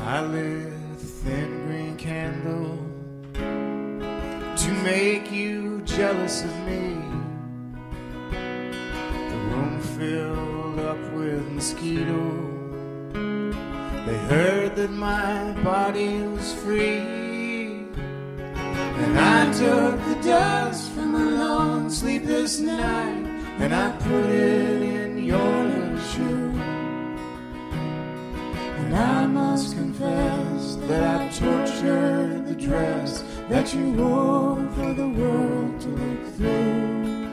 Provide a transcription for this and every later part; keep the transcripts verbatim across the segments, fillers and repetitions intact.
I lit a thin green candle to make you jealous of me. The room filled up with mosquitoes. They heard that my body was free, and I took the dust from a long sleepless night and I put it in your little shoe. And I must confess that I tortured the dress that you wore for the world to look through.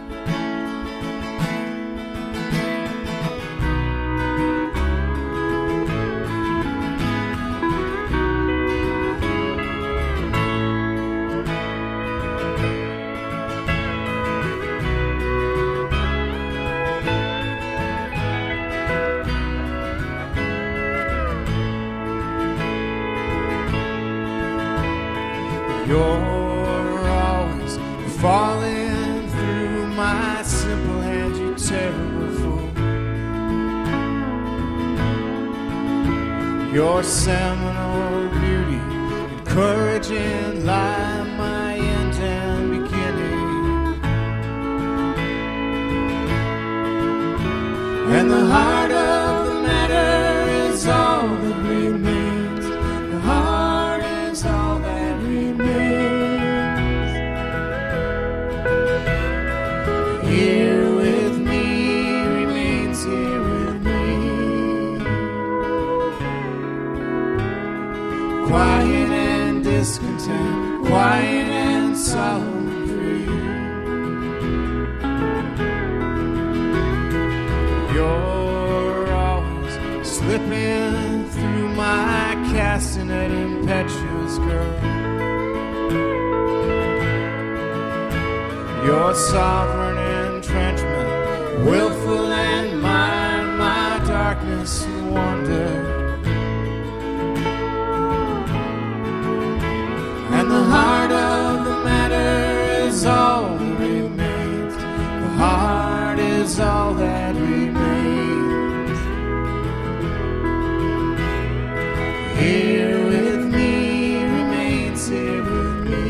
You're always falling through my simple hand, you terrible fool. Your seminal beauty and courage in lie my end and beginning. And the heart of the matter is all that remains. The heart is all that remains. Here with me, remains here with me. Quiet and discontent, quiet and solemn and free. You're always slipping through my castanet, impetuous girl. Your sovereign entrenchment, willful and mine, my darkness and wonder. And the heart of the matter is all that remains. The heart is all that remains. Here with me, remains here with me.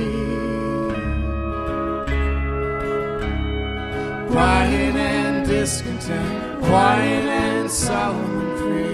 Quiet and discontent, quiet and solemn and free.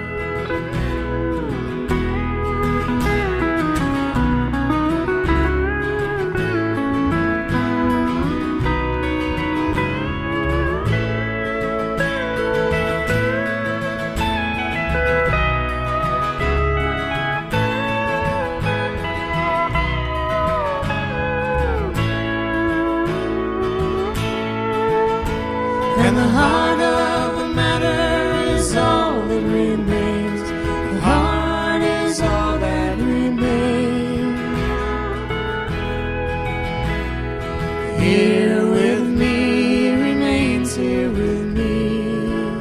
And the heart of the matter is all that remains. The heart is all that remains. Here with me, remains here with me.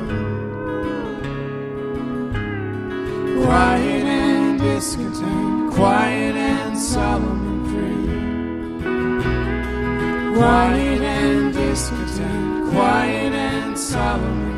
Quiet and discontent, quiet and solemn and free. Quiet and discontent, quiet and solemn.